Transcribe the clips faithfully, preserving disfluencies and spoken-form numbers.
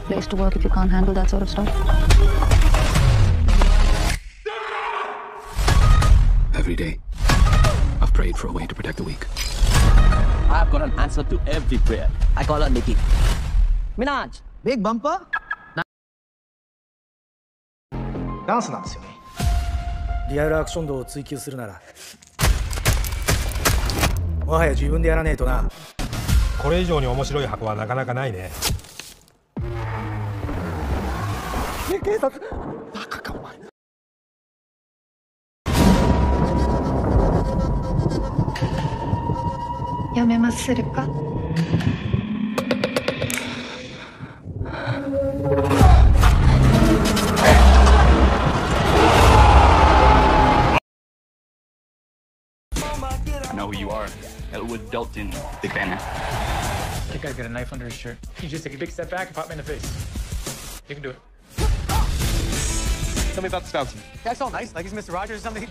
place to work if you can't handle that sort of stuff. Every day, I've prayed for a way to protect the weak. I've got an answer to every prayer. I call her Nikki. Minaj. Big bumper? ダンスなんですよね。リアルアクション度を追求するなら、もはや自分でやらねえとな。 これ以上に面白い箱はなかなかないね。 警察。バカかお前。 やめまするか? I know who you are. Elwood Dalton. Big fan now. That guy's got a knife under his shirt. You just take a big step back and pop me in the face. You can do it. Tell me about the Spouty. That's all nice, like he's Mister Rogers or something.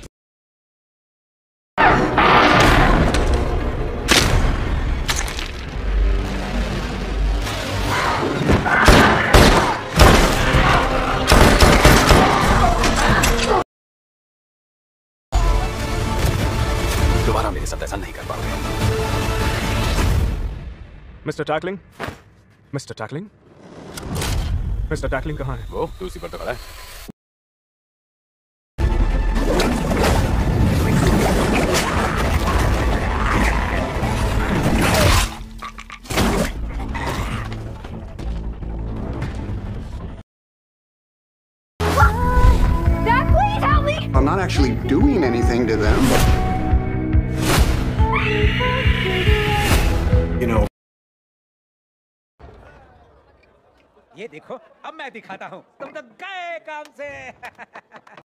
दोबारा मेरे साथ ऐसा नहीं कर पाओगे। Mister tackling, mister tackling, mister tackling कहाँ है? वो दूसरी पर तो खड़ा है। Dad, please help me! I'm not actually doing anything to them. You know. ये देखो, अब मैं दिखाता हूँ, तुम तो गए काम से।